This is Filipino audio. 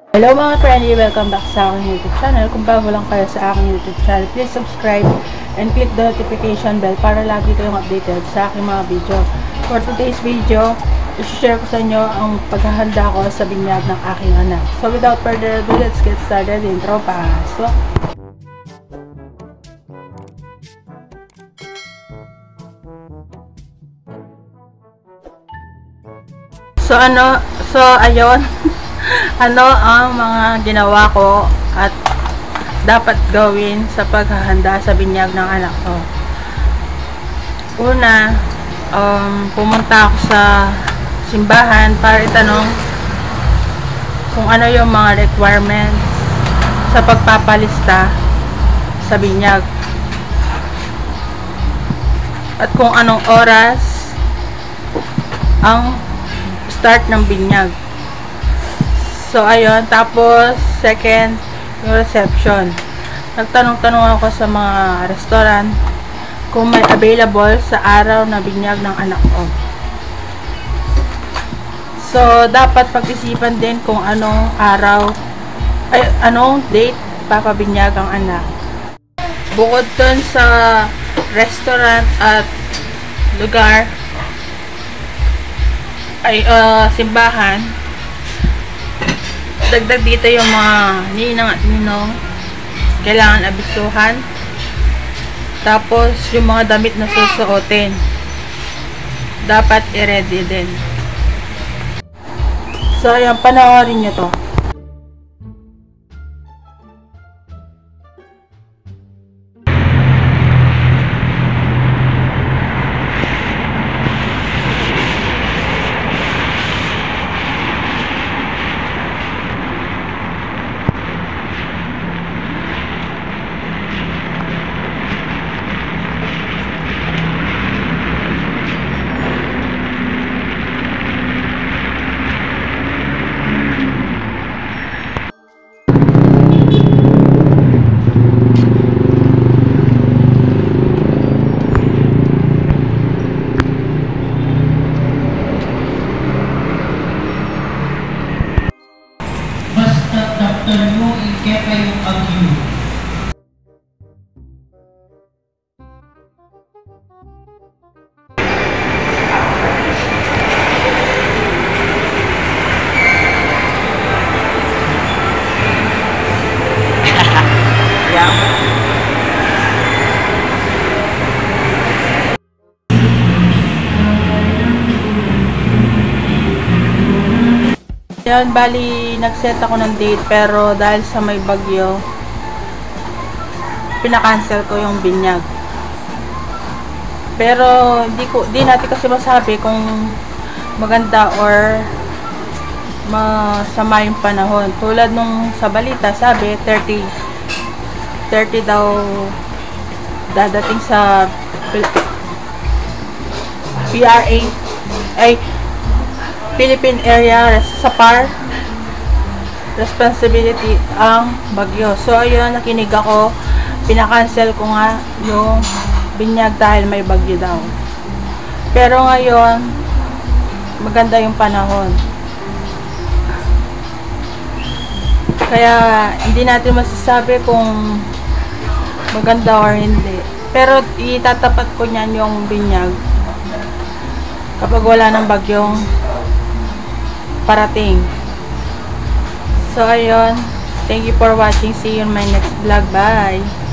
Hello mga friendly, welcome back sa aking YouTube channel. Kung bago lang kayo sa aking YouTube channel, please subscribe and click the notification bell para lagi kayong updated sa aking mga video. For today's video, i-share ko sa inyo ang paghahanda ko sa binyag ng aking anak. So without further ado, let's get started. Intro, pasok! So ayun. Ano ang mga ginawa ko at dapat gawin sa paghahanda sa binyag ng anak ko? Una, pumunta ako sa simbahan para itanong kung ano yung mga requirements sa pagpapalista sa binyag at kung anong oras ang start ng binyag. So, ayun. Tapos, second, yung reception. Nagtanong-tanong ako sa mga restaurant kung may available sa araw na binyag ng anak ko. So, dapat pag-isipan din kung anong araw, anong date papabinyag ang anak. Bukod dun sa restaurant at lugar, simbahan, dagdag dito yung mga ninang at ninong kailangan abisuhan, tapos yung mga damit na susuotin dapat i-ready din. So ayan, panoorin nyo to. Yan, bali nag-set ako ng date pero dahil sa may bagyo pinakancel ko yung binyag. Pero di natin kasi masabi kung maganda or masama yung panahon. Tulad nung sa balita, sabi 30 daw dadating sa PRA Philippine Area sa PAR responsibility ang bagyo. So ayun, nakinig ako, pinakancel ko nga yung binyag dahil may bagyo daw. Pero ngayon maganda yung panahon, kaya hindi natin masasabi kung maganda or hindi. Pero itatapat ko niyan yung binyag kapag wala ng bagyong parating. So ayun, thank you for watching. See you in my next vlog. Bye.